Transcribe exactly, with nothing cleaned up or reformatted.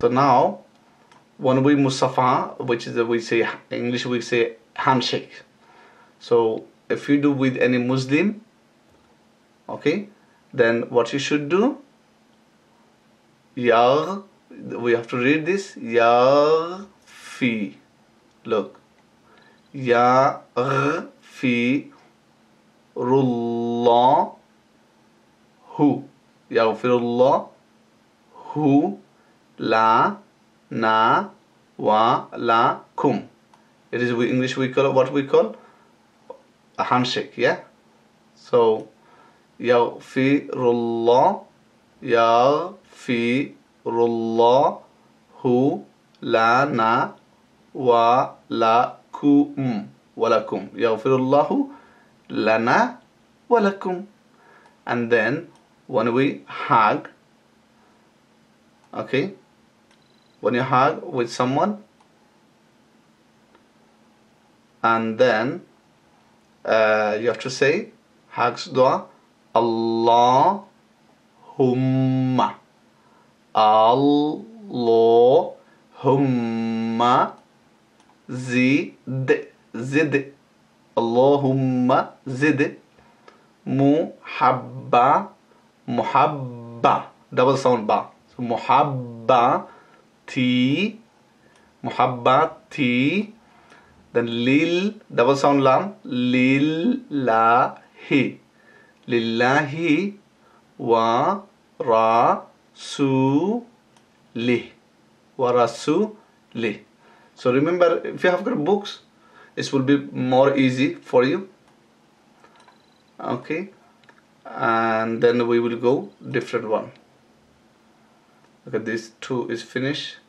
So now when we musafa, which is we say English, we say handshake. So if you do with any Muslim, okay, then what you should do, yar, we have to read this, yar fi, look, yar fi rullah hu, yaghfirullah hu la na wa la kum. It is we English we call it what we call a handshake, yeah. So yaghfirullah yaghfirullah hu lana wa lakum wa lakum, yaghfirullahu lana wa lakum. And then when we hug, okay, when you hug with someone, and then uh, you have to say hugs dua, Allahumma, Allahumma zid, zid, Allahumma zid, muhabba, muhabba, double sound ba, so muhabba ti, muhabba ti, then lil, double sound lam, lillahi, lillahi wa rasulih, wa rasulih. So remember, if you have got books, this will be more easy for you. Okay, and then we will go different one. Okay, this two is finished.